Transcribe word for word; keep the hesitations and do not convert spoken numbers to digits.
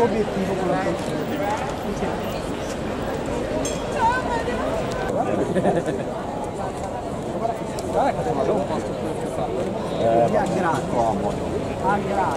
l'obiettivo con la guarda che devo un posto più fatto. Eh, a grado.